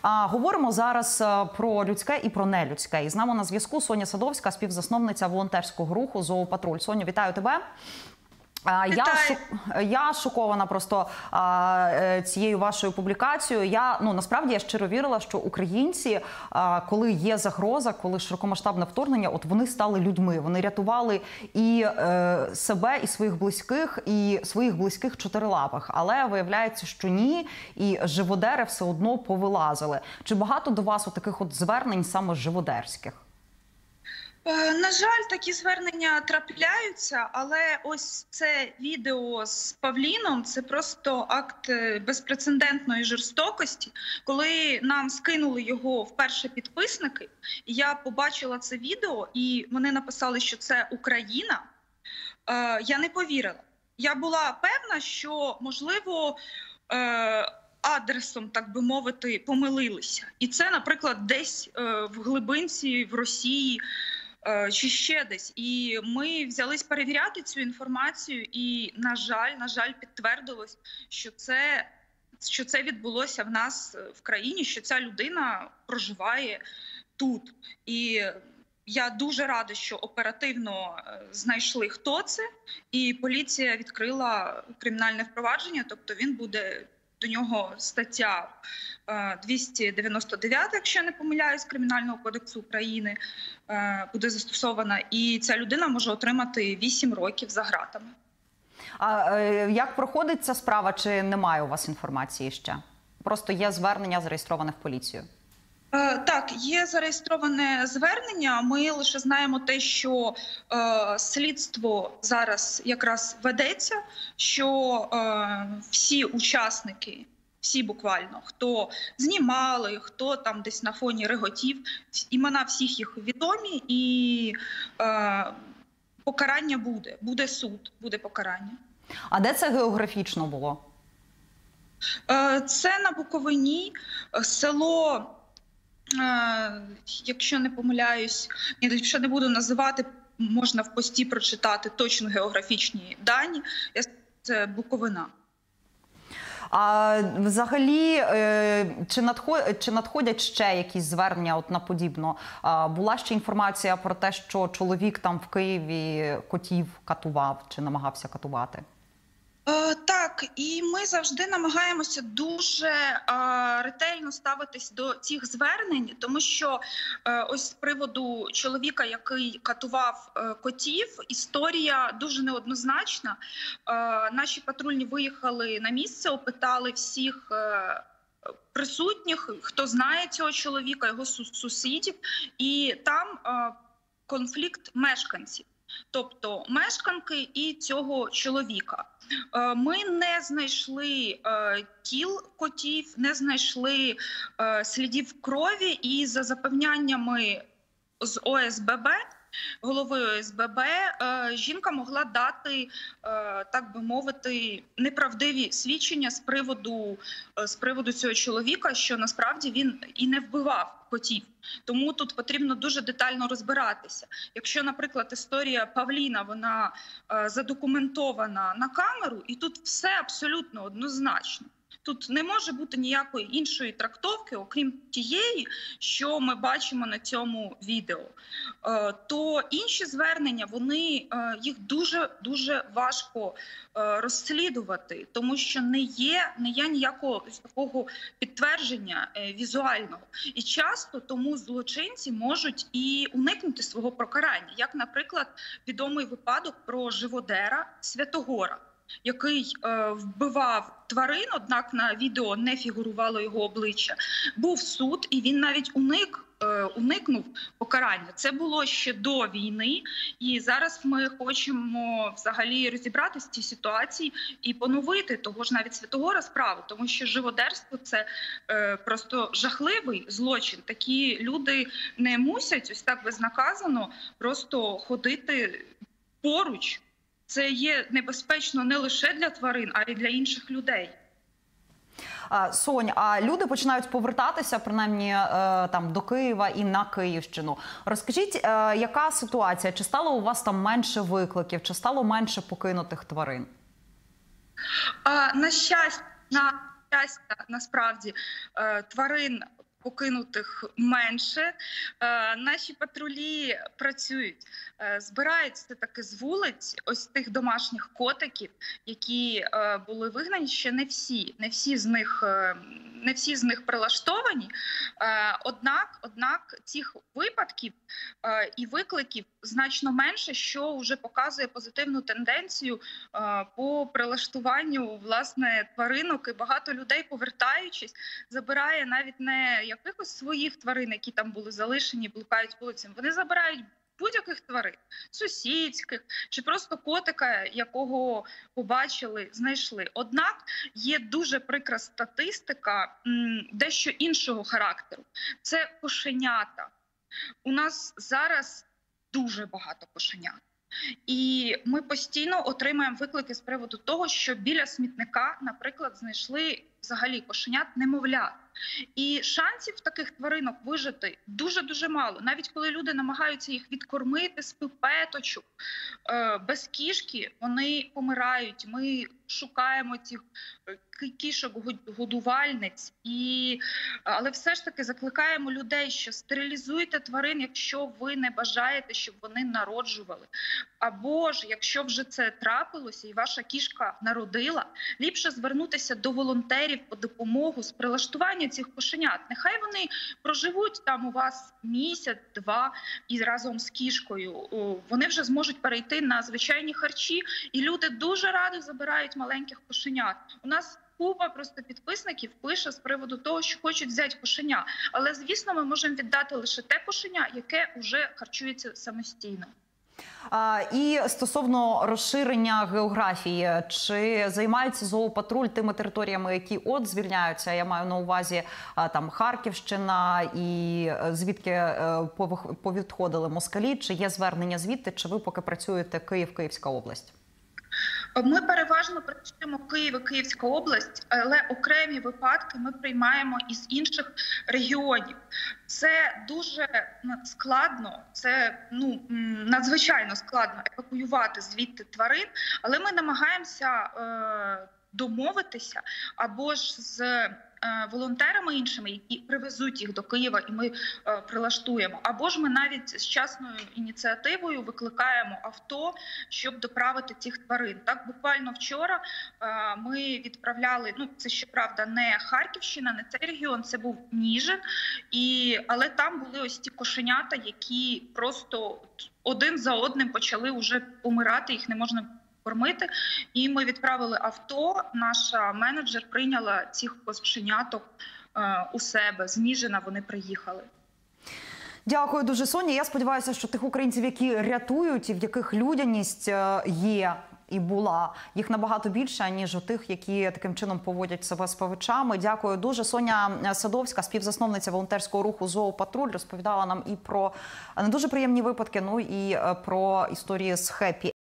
Говоримо зараз про людське і про нелюдське. І з нами на зв'язку Соня Садовська, співзасновниця волонтерського руху «Зоопатруль». Соню, вітаю тебе. Я шокована просто цією вашою публікацією. Насправді я щиро вірила, що українці, коли є загроза, коли широкомасштабне вторгнення, от вони стали людьми. Вони рятували і себе, і своїх близьких чотирилапих. Але виявляється, що ні, і живодери все одно повилазили. Чи багато до вас таких звернень саме живодерських? На жаль, такі звернення трапляються, але ось це відео з Павліном – це просто акт безпрецедентної жорстокості. Коли нам скинули його вперше підписники, я побачила це відео, і вони написали, що це Україна, я не повірила. Я була певна, що, можливо, адресом, так би мовити, помилилися. І це, наприклад, десь в глибинці, в Росії, чи ще десь. І ми взялись перевіряти цю інформацію, і, на жаль, підтвердилось, що це відбулося в нас в країні, що ця людина проживає тут. І я дуже рада, що оперативно знайшли, хто це, і поліція відкрила кримінальне впровадження, тобто він буде... До нього стаття 299, якщо я не помиляюсь, Кримінального кодексу України буде застосована. І ця людина може отримати 8 років за ґратами. А як проходить ця справа? Чи немає у вас інформації ще? Просто є звернення, зареєстроване в поліцію. Так, є зареєстроване звернення. Ми лише знаємо те, що слідство зараз якраз ведеться, що всі учасники, всі буквально, хто знімали, хто там десь на фоні реготів, імена всіх їх відомі, і покарання буде суд, буде покарання. А де це географічно було? Це на Буковині, село... Якщо не помиляюсь, якщо не буду називати, можна в пості прочитати точно географічні дані. Це Буковина. А взагалі, чи надходять ще якісь звернення на подібно? Була ще інформація про те, що чоловік там в Києві котів катував чи намагався катувати? Так, і ми завжди намагаємося дуже ретельно ставитись до цих звернень, тому що ось з приводу чоловіка, який катував котів, історія дуже неоднозначна. Наші патрульні виїхали на місце, опитали всіх присутніх, хто знає цього чоловіка, його сусідів, і там конфлікт мешканців. Тобто мешканки і цього чоловіка. Ми не знайшли тіл котів, не знайшли слідів крові, і за запевняннями з ОСББ, голови ОСББ, жінка могла дати, так би мовити, неправдиві свідчення з приводу цього чоловіка, що насправді він і не вбивав котів. Тому тут потрібно дуже детально розбиратися. Якщо, наприклад, історія Павліна, вона задокументована на камеру, і тут все абсолютно однозначно. Тут не може бути ніякої іншої трактовки, окрім тієї, що ми бачимо на цьому відео. То інші звернення, їх дуже важко розслідувати, тому що не є ніякого такого підтвердження візуального. І часто тому злочинці можуть і уникнути свого покарання, як, наприклад, відомий випадок про живодера Святогора, який вбивав тварин, однак на відео не фігурувало його обличчя. Був суд, і він навіть уникнув покарання. Це було ще до війни, і зараз ми хочемо взагалі розібратися в цій ситуації і поновити того ж навіть Святогора справу, тому що живодерство – це просто жахливий злочин. Такі люди не мусять, ось так безнаказано, просто ходити поруч. Це є небезпечно не лише для тварин, а й для інших людей. Сонь, а люди починають повертатися, принаймні, там, до Києва і на Київщину. Розкажіть, яка ситуація? Чи стало у вас там менше викликів? Чи стало менше покинутих тварин? На щастя, насправді, тварин покинутих менше. Наші патрулі працюють, збирають все-таки з вулиць ось тих домашніх котиків, які були вигнані. Ще не всі з них прилаштовані. Однак цих випадків і викликів значно менше, що вже показує позитивну тенденцію по прилаштуванню, власне, тваринок. І багато людей, повертаючись, забирає навіть не якихось своїх тварин, які там були залишені, блукають вулицями. Вони забирають будь-яких тварин, сусідських, чи просто котика, якого побачили, знайшли. Однак є дуже прикра статистика дещо іншого характеру. Це кошенята. У нас зараз дуже багато кошенят. І ми постійно отримуємо виклики з приводу того, що біля смітника, наприклад, знайшли взагалі кошенят, немовлят. І шансів таких тваринок вижити дуже-дуже мало. Навіть коли люди намагаються їх відкормити з пипеточок, без кішки, вони помирають. Ми шукаємо цих кішок-годувальниць. Але все ж таки закликаємо людей, що стерилізуйте тварин, якщо ви не бажаєте, щоб вони народжували. Або ж, якщо вже це трапилося і ваша кішка народила, ліпше звернутися до волонтерів по допомогу з прилаштування цих кошенят. Нехай вони проживуть там у вас місяць-два і разом з кішкою. Вони вже зможуть перейти на звичайні харчі, і люди дуже радо забирають маленьких кошенят. У нас купа просто підписників пише з приводу того, що хочуть взяти кошеня. Але, звісно, ми можемо віддати лише те кошеня, яке вже харчується самостійно. І стосовно розширення географії, чи займається зоопатруль тими територіями, які от звільняються? Я маю на увазі там Харківщина і звідки повідходили москалі, чи є звернення звідти, чи ви поки працюєте Київ-Київська область? Ми переважно працюємо Київ і Київська область, але окремі випадки ми приймаємо із інших регіонів. Це дуже складно, це надзвичайно складно евакуювати звідти тварин, але ми намагаємося домовитися або ж з волонтерами іншими, які привезуть їх до Києва, і ми прилаштуємо. Або ж ми навіть з частною ініціативою викликаємо авто, щоб доправити цих тварин. Так, буквально вчора ми відправляли, це, щоправда, не Харківщина, не цей регіон, це був Ніжин, але там були ось ті кошенята, які просто один за одним почали вже помирати, їх не можна кормити. І ми відправили авто, наша менеджер прийняла цих кошеняток у себе. З Ніжина вони приїхали. Дякую дуже, Соня. Я сподіваюся, що тих українців, які рятують і в яких людяність є і була, їх набагато більше, ніж у тих, які таким чином поводять себе з павичами. Дякую дуже. Соня Садовська, співзасновниця волонтерського руху «Зоопатруль», розповідала нам і про не дуже приємні випадки, і про історії з хеппі